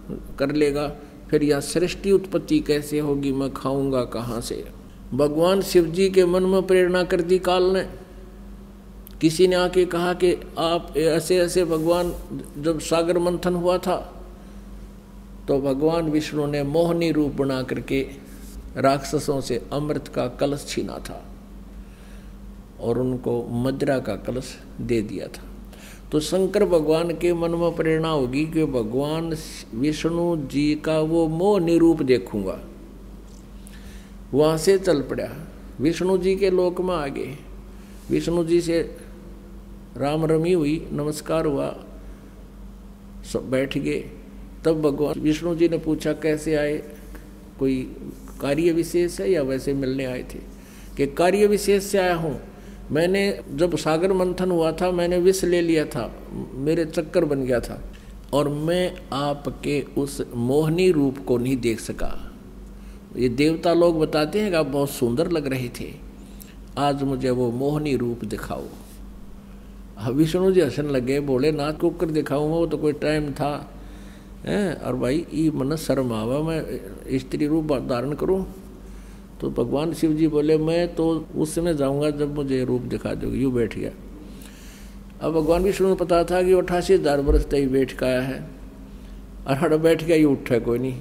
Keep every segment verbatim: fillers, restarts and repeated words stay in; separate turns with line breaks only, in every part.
कर लेगा, फिर यह सृष्टि उत्पत्ति कैसे होगी, मैं खाऊंगा कहाँ से। भगवान शिव जी के मन में प्रेरणा कर दी काल ने। किसी ने आके कहा कि आप ऐसे ऐसे, भगवान जब सागर मंथन हुआ था तो भगवान विष्णु ने मोहनी रूप बना करके राक्षसों से अमृत का कलश छीना था और उनको मदिरा का कलश दे दिया था। तो शंकर भगवान के मन में प्रेरणा होगी कि भगवान विष्णु जी का वो मोहनी रूप देखूंगा। वहाँ से चल पड़ा, विष्णु जी के लोक में आ गए। विष्णु जी से राम रमी हुई, नमस्कार हुआ, सब बैठ गए। तब भगवान विष्णु जी ने पूछा कैसे आए, कोई कार्य विशेष है या वैसे मिलने आए थे? कि कार्य विशेष से आया हूँ, मैंने जब सागर मंथन हुआ था मैंने विष ले लिया था, मेरे चक्कर बन गया था और मैं आपके उस मोहनी रूप को नहीं देख सका। ये देवता लोग बताते हैं कि आप बहुत सुंदर लग रहे थे, आज मुझे वो मोहनी रूप दिखाओ। विष्णु जी हंसने लगे, बोले नाथ को कर दिखाऊंगा, वो तो कोई टाइम था हैं, और भाई ये मन शर्म आवा मैं स्त्री रूप धारण करूं। तो भगवान शिव जी बोले मैं तो उस समय जाऊंगा जब मुझे रूप दिखा दोगे। यूँ बैठ गया। अब भगवान विष्णु को पता था कि अट्ठासी हजार वर्ष तक बैठ का आया है, और हड़ बैठ गया, ये उठा कोई नहीं।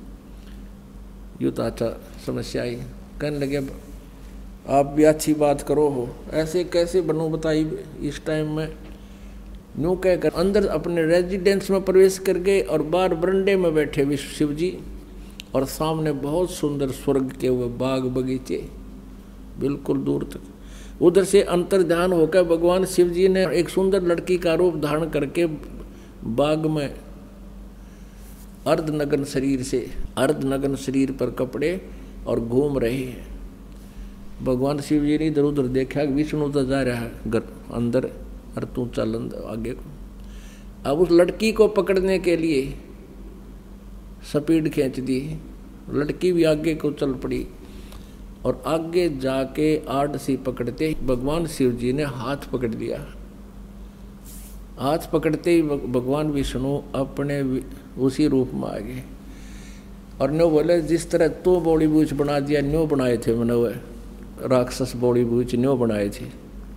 यूँ तो अच्छा समस्या आई। कहने लगे आप भी अच्छी बात करो हो, ऐसे कैसे बनूं बताइए इस टाइम में। यूँ कहकर अंदर अपने रेजिडेंस में प्रवेश कर गए और बाहर बरंडे में बैठे विश्व शिव जी, और सामने बहुत सुंदर स्वर्ग के वो बाग बगीचे बिल्कुल दूर तक। उधर से अंतर ध्यान होकर भगवान शिव जी ने एक सुंदर लड़की का रूप धारण करके बाग में अर्धनग्न शरीर से अर्धनग्न शरीर पर कपड़े और घूम रहे हैं। भगवान शिव जी ने इधर उधर देखा, विष्णु तो जा रहा है घर अंदर, और तू चल आगे को। अब उस लड़की को पकड़ने के लिए स्पीड खींच दी, लड़की भी आगे को चल पड़ी, और आगे जाके आड़ सी पकड़ते भगवान शिव जी ने हाथ पकड़ लिया। हाथ पकड़ते ही भगवान विष्णु अपने उसी रूप में आ गए, और न्यो बोले जिस तरह तो बॉडी बूझ बना दिया, न्यो बनाए थे मैंने, वह राक्षस बॉडी बूझ न्यो बनाए थे।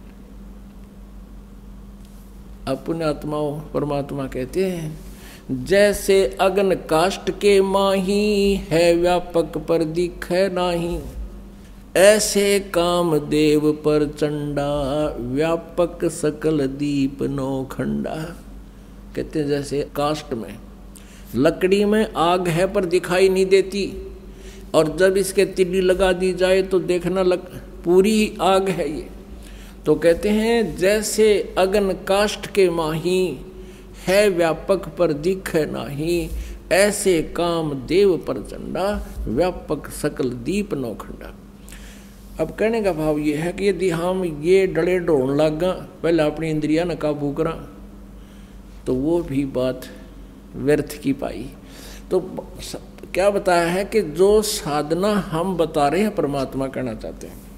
अपने आत्माओं परमात्मा कहते हैं जैसे अगन काष्ठ के माही है व्यापक पर दिखे नाही, ऐसे काम देव पर चंडा व्यापक सकल दीप नौखंडा। कहते हैं जैसे काष्ठ में लकड़ी में आग है पर दिखाई नहीं देती, और जब इसके तिल्ली लगा दी जाए तो देखना लग पूरी आग है ये। तो कहते हैं जैसे अगन काष्ठ के माही है व्यापक पर दिखे नाही, ऐसे काम देव पर चंडा व्यापक सकल दीप नौखंडा। अब कहने का भाव ये है कि यदि हम ये डले ढोण लगा, पहले अपनी इंद्रिया न काबू करा, तो वो भी बात व्यर्थ की पाई। तो क्या बताया है कि जो साधना हम बता रहे हैं परमात्मा करना चाहते हैं,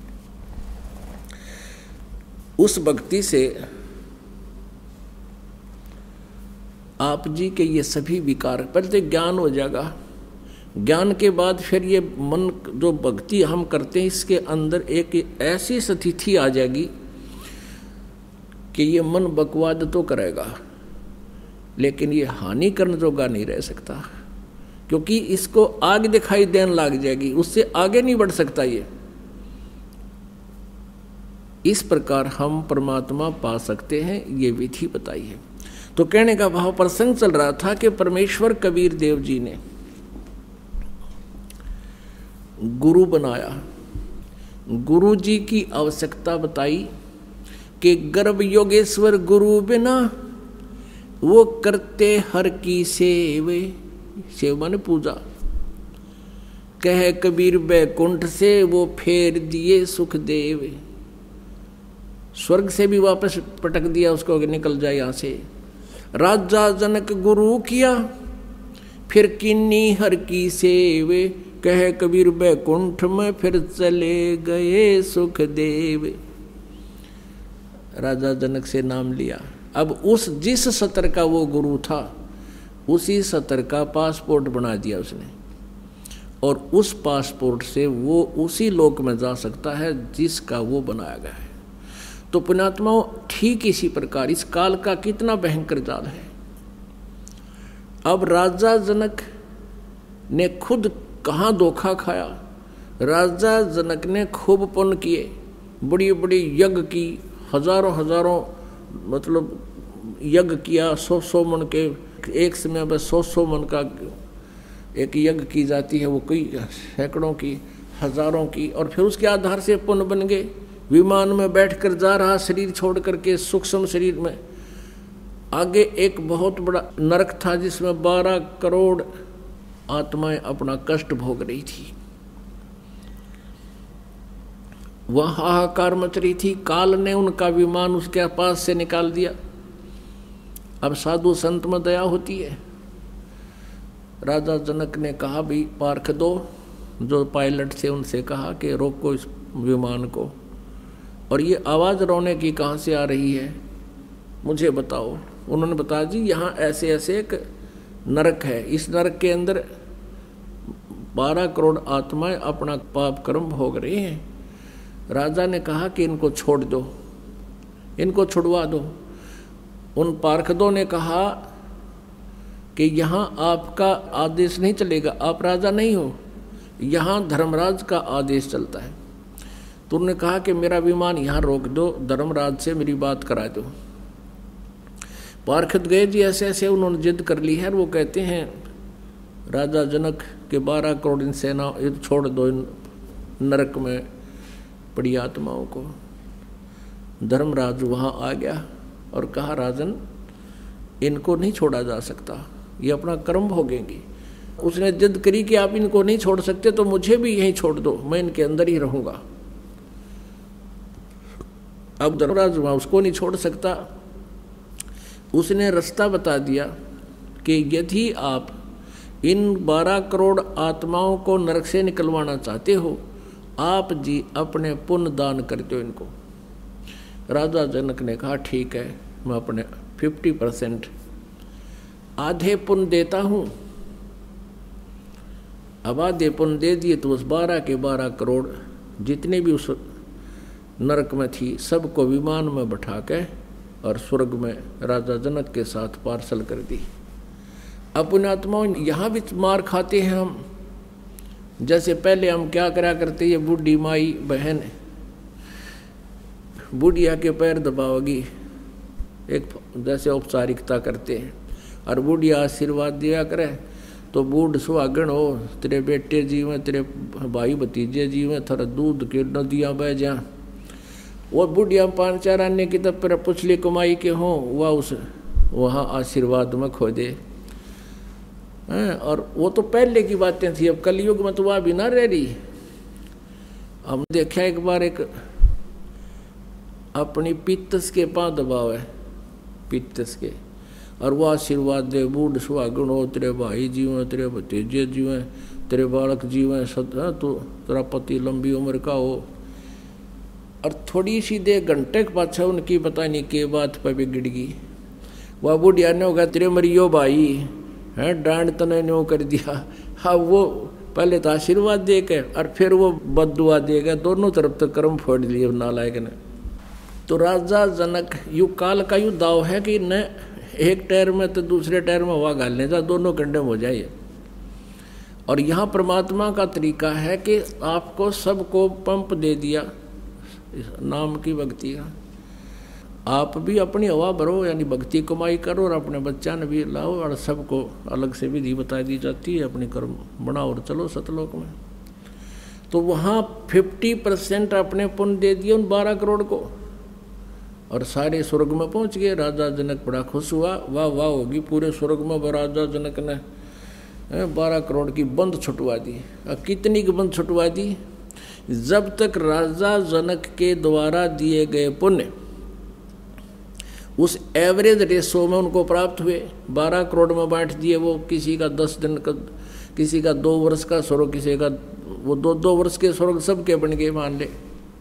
उस भक्ति से आप जी के ये सभी विकार, पहले ज्ञान हो जाएगा, ज्ञान के बाद फिर ये मन जो भक्ति हम करते हैं इसके अंदर एक ऐसी स्थिति आ जाएगी कि ये मन बकवाद तो करेगा लेकिन ये हानि करने जोगा नहीं रह सकता, क्योंकि इसको आग दिखाई देने लग जाएगी, उससे आगे नहीं बढ़ सकता ये। इस प्रकार हम परमात्मा पा सकते हैं, ये विधि बताई है। तो कहने का भाव प्रसंग चल रहा था कि परमेश्वर कबीर देव जी ने गुरु बनाया, गुरु जी की आवश्यकता बताई कि गर्भ योगेश्वर गुरु बिना वो करते हर की सेवे, सेव माने पूजा। कह कबीर बैकुंठ से वो फेर दिए सुख देव, स्वर्ग से भी वापस पटक दिया उसको, निकल जाए यहाँ से। राजा जनक गुरु किया फिर किन्नी हर की सेवे, कह कबीर बैकुंठ में फिर चले गए सुख देव। राजा जनक से नाम लिया। अब उस जिस सत्र का वो गुरु था उसी सतर का पासपोर्ट बना दिया उसने, और उस पासपोर्ट से वो उसी लोक में जा सकता है जिसका वो बनाया गया है। तो पुण्यात्माओं, ठीक इसी प्रकार इस काल का कितना भयंकर जाल है। अब राजा जनक ने खुद कहाँ धोखा खाया। राजा जनक ने खूब पुण्य किए, बड़ी बड़ी यज्ञ की, हजारों हजारों मतलब यज्ञ किया, सौ सौ मन के एक समय में सौ सौ मन का एक यज्ञ की जाती है, वो कई सैकड़ों की, हजारों की, और फिर उसके आधार से पुण्य बन गए। विमान में बैठकर जा रहा शरीर छोड़ करके सूक्ष्म शरीर में, आगे एक बहुत बड़ा नरक था जिसमें बारह करोड़ आत्माएं अपना कष्ट भोग रही थी। वह हाहाकार मच रही थी। काल ने उनका विमान उसके पास से निकाल दिया। अब साधु संत में दया होती है। राजा जनक ने कहा, भी पार्ख दो, जो पायलट थे उनसे कहा कि रोको इस विमान को, और ये आवाज़ रोने की कहाँ से आ रही है, मुझे बताओ। उन्होंने बताया, जी यहाँ ऐसे ऐसे एक नरक है, इस नरक के अंदर बारह करोड़ आत्माएं अपना पाप कर्म भोग रही हैं। राजा ने कहा कि इनको छोड़ दो, इनको छुड़वा दो। उन पार्षदों ने कहा कि यहाँ आपका आदेश नहीं चलेगा, आप राजा नहीं हो, यहाँ धर्मराज का आदेश चलता है। तो उन्होंने कहा कि मेरा विमान यहाँ रोक दो, धर्मराज से मेरी बात करा दो। पार्षद गए जी, ऐसे ऐसे उन्होंने जिद कर ली है। वो कहते हैं राजा जनक के बारह करोड़ इन सेना छोड़ दो इन नरक में पड़ी आत्माओं को। धर्मराज वहाँ आ गया और कहा, राजन इनको नहीं छोड़ा जा सकता, ये अपना कर्म भोगेंगी। उसने जिद करी कि आप इनको नहीं छोड़ सकते तो मुझे भी यहीं छोड़ दो, मैं इनके अंदर ही रहूंगा। अब धर्मराज वहाँ उसको नहीं छोड़ सकता। उसने रास्ता बता दिया कि यदि आप इन बारह करोड़ आत्माओं को नरक से निकलवाना चाहते हो, आप जी अपने पुण्य दान कर दो इनको। राजा जनक ने कहा, ठीक है, मैं अपने फिफ्टी परसेंट आधे पुण्य देता हूँ। अब आधे पुण्य दे दिए तो उस बारह के बारह करोड़ जितने भी उस नरक में थी सबको विमान में बैठा के और स्वर्ग में राजा जनक के साथ पार्सल कर दी। अपने आत्माओं यहाँ भी मार खाते हैं हम। जैसे पहले हम क्या करा करते, ये बूढ़ी माई बहन बुढ़िया के पैर दबाओगी, एक जैसे औपचारिकता करते हैं, और बुढ़िया आशीर्वाद दिया करे तो बूढ़ सुहागन हो, तेरे बेटे जीवे, तेरे भाई भतीजे जीवे, थोड़ा दूध के नदियाँ बह जा। वो बुढ़िया पाँच चार आने की तब पर पुछली कमाई के हों, वह उस वहाँ आशीर्वाद में खो दे। और वो तो पहले की बातें थी, अब कलयुग में तो वह भी ना रह रही। हम देखा एक बार एक अपनी पित्तस के पाँव दबाव है, पित्तस के, और वो आशीर्वाद दे, बूढ़ सुहागन हो, तेरे भाई जीवें, तेरे भतीजे जीवें, तेरे बालक जीवें, सत तो तेरा पति लंबी उम्र का हो। और थोड़ी सी देर घंटे के पाछा उनकी पता नहीं के बात पर बिगड़ गई। वह बुढ़िया ने होगा, तेरे मरियो भाई है, डांड तने न्यों कर दिया। हाँ, वो पहले तो आशीर्वाद दे के और फिर वो बददुआ देगा, दोनों तरफ तो कर्म फोड़ लिए नालायक ने। तो राजा जनक यु काल का यु दाव है कि न एक टायर में तो दूसरे टायर में हवा गालने जा, दोनों कंडम हो जाए। और यहाँ परमात्मा का तरीका है कि आपको सबको पंप दे दिया नाम की भक्ति का, आप भी अपनी हवा भरो, यानी भक्ति कमाई करो, और अपने बच्चा ने भी लाओ, और सबको अलग से विधि बता दी जाती है, अपनी कर्म बनाओ और चलो सतलोक में। तो वहाँ फिफ्टी परसेंट अपने पुण्य दे दिए उन बारह करोड़ को, और सारे स्वर्ग में पहुँच गए। राजा जनक बड़ा खुश हुआ, वाह वाह होगी पूरे स्वर्ग में। राजा जनक ने बारह करोड़ की बंद छुटवा दी। अब कितनी की बंद छुटवा दी? जब तक राजा जनक के द्वारा दिए गए पुण्य उस एवरेज रेशो में उनको प्राप्त हुए, बारह करोड़ में बांट दिए। वो किसी का दस दिन का, किसी का दो वर्ष का स्वर्ग, किसी का वो दो दो वर्ष के स्वर्ग सबके बन गए मान ले।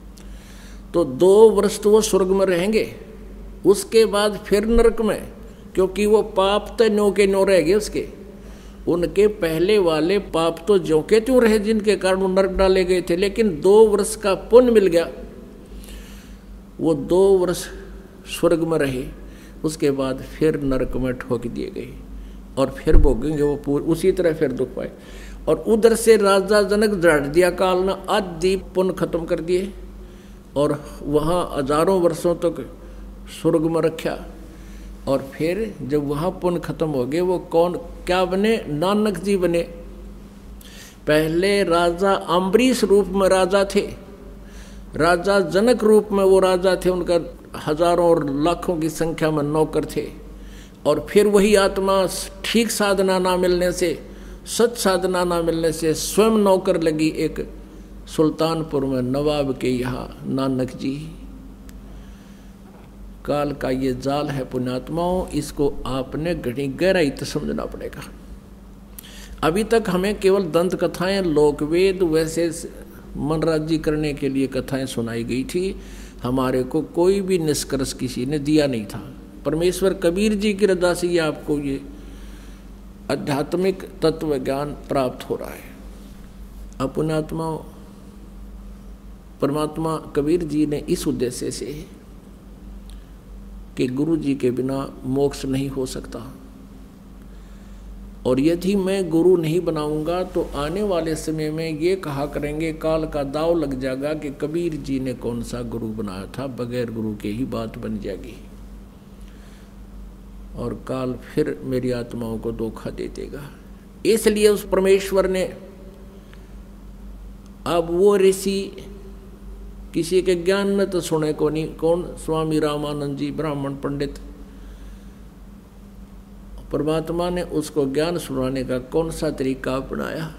तो दो वर्ष तो वो स्वर्ग में रहेंगे, उसके बाद फिर नरक में, क्योंकि वो पाप तो नो के नो रह गए उसके, उनके पहले वाले पाप तो ज्यों के त्यों रहे जिनके कारण वो नरक डाले गए थे, लेकिन दो वर्ष का पुण्य मिल गया, वो दो वर्ष स्वर्ग में रहे, उसके बाद फिर नरक में ठोक दिए गए और फिर भोगेंगे वो पूरे उसी तरह फिर दुख पाए। और उधर से राजा जनक दृढ़ दिया काल ने, आदि पुण्य खत्म कर दिए और वहाँ हजारों वर्षों तक स्वर्ग में रखा। और फिर जब वहाँ पुण्य खत्म हो गए वो कौन क्या बने? नानक जी बने। पहले राजा अम्बरीश रूप में राजा थे, राजा जनक रूप में वो राजा थे, उनका हजारों और लाखों की संख्या में नौकर थे। और फिर वही आत्मा ठीक साधना ना मिलने से, सच साधना ना मिलने से स्वयं नौकर लगी एक सुल्तानपुर में नवाब के यहाँ नानक जी। काल का ये जाल है पुण्यात्माओं, इसको आपने घड़ी गहराई से समझना पड़ेगा। अभी तक हमें केवल दंत कथाएं, लोकवेद वैसे मनराजी करने के लिए कथाएं सुनाई गई थी, हमारे को कोई भी निष्कर्ष किसी ने दिया नहीं था। परमेश्वर कबीर जी की रजा से ये आपको ये आध्यात्मिक तत्व ज्ञान प्राप्त हो रहा है। अब पुण्यात्मा परमात्मा कबीर जी ने इस उद्देश्य से कि गुरु जी के बिना मोक्ष नहीं हो सकता, और यदि मैं गुरु नहीं बनाऊंगा तो आने वाले समय में ये कहा करेंगे, काल का दाव लग जाएगा कि कबीर जी ने कौन सा गुरु बनाया था, बगैर गुरु के ही बात बन जाएगी और काल फिर मेरी आत्माओं को धोखा दे देगा। इसलिए उस परमेश्वर ने अब वो ऋषि किसी के ज्ञान में तो सुने को नहीं, कौन? स्वामी रामानंद जी ब्राह्मण पंडित। परमात्मा ने उसको ज्ञान सुनाने का कौन सा तरीका अपनाया?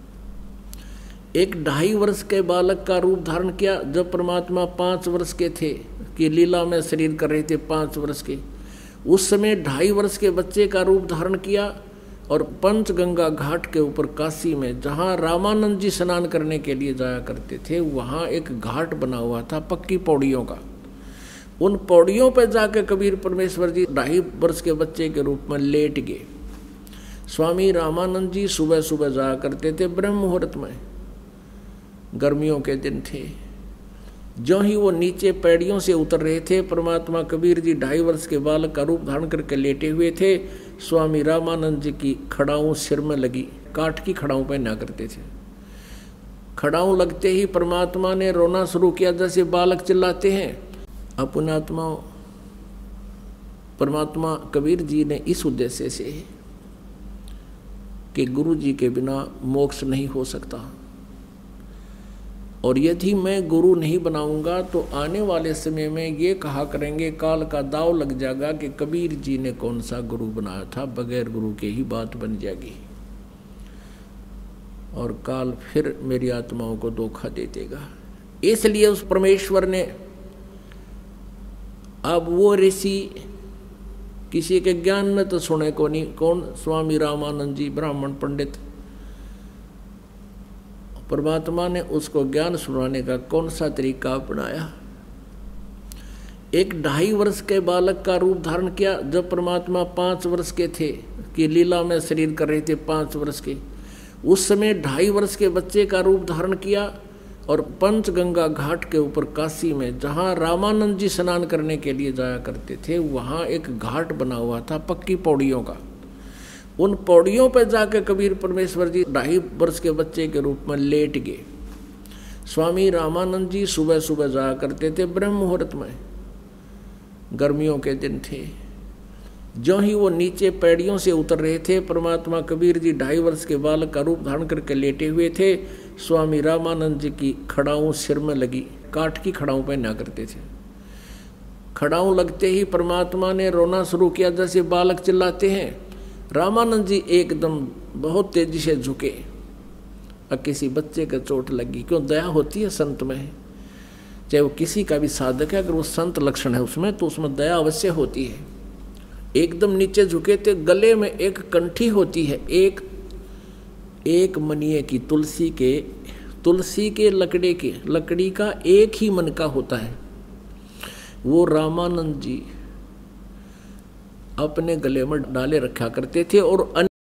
एक ढाई वर्ष के बालक का रूप धारण किया। जब परमात्मा पाँच वर्ष के थे कि लीला में शरीर कर रहे थे पाँच वर्ष के, उस समय ढाई वर्ष के बच्चे का रूप धारण किया और पंचगंगा घाट के ऊपर काशी में, जहाँ रामानंद जी स्नान करने के लिए जाया करते थे, वहाँ एक घाट बना हुआ था पक्की पौड़ियों का। उन पौड़ियों पर जाकर कबीर परमेश्वर जी ढाई वर्ष के बच्चे के रूप में लेट गए। स्वामी रामानंद जी सुबह सुबह जाया करते थे ब्रह्म मुहूर्त में, गर्मियों के दिन थे। जो ही वो नीचे पैड़ियों से उतर रहे थे, परमात्मा कबीर जी ढाई वर्ष के बालक का रूप धारण करके लेटे हुए थे। स्वामी रामानंद जी की खड़ाऊं सिर में लगी, काठ की खड़ाऊं पहना करते थे। खड़ाऊं लगते ही परमात्मा ने रोना शुरू किया, जैसे बालक चिल्लाते हैं। अपनात्मा परमात्मा कबीर जी ने इस उद्देश्य से कि गुरु जी के बिना मोक्ष नहीं हो सकता, और यदि मैं गुरु नहीं बनाऊंगा तो आने वाले समय में ये कहा करेंगे, काल का दाव लग जाएगा कि कबीर जी ने कौन सा गुरु बनाया था, बगैर गुरु के ही बात बन जाएगी और काल फिर मेरी आत्माओं को धोखा दे देगा। इसलिए उस परमेश्वर ने अब वो ऋषि किसी के ज्ञान में तो सुने को नहीं, कौन? स्वामी रामानंद जी ब्राह्मण पंडित। परमात्मा ने उसको ज्ञान सुनाने का कौन सा तरीका अपनाया? एक ढाई वर्ष के बालक का रूप धारण किया। जब परमात्मा पाँच वर्ष के थे कि लीला में शरीर कर रहे थे पाँच वर्ष के, उस समय ढाई वर्ष के बच्चे का रूप धारण किया और पंचगंगा घाट के ऊपर काशी में, जहाँ रामानंद जी स्नान करने के लिए जाया करते थे, वहाँ एक घाट बना हुआ था पक्की पौड़ियों का। उन पौड़ियों पर जाकर कबीर परमेश्वर जी ढाई वर्ष के बच्चे के रूप में लेट गए। स्वामी रामानंद जी सुबह सुबह जाया करते थे ब्रह्म मुहूर्त में, गर्मियों के दिन थे। जो ही वो नीचे पैड़ियों से उतर रहे थे, परमात्मा कबीर जी ढाई वर्ष के बालक का रूप धारण करके लेटे हुए थे। स्वामी रामानंद जी की खड़ाऊं सिर में लगी, काठ की खड़ाऊं पहना करते थे। खड़ाऊं लगते ही परमात्मा ने रोना शुरू किया, जैसे बालक चिल्लाते हैं। रामानंद जी एकदम बहुत तेजी से झुके और किसी बच्चे का चोट लगी। क्यों? दया होती है संत में, चाहे वो किसी का भी साधक है, अगर वो संत लक्षण है उसमें तो उसमें दया अवश्य होती है। एकदम नीचे झुके थे, गले में एक कंठी होती है, एक एक मनिये की, तुलसी के तुलसी के लकड़ी के लकड़ी का एक ही मन का होता है। वो रामानंद जी अपने गले में डाले रखा करते थे और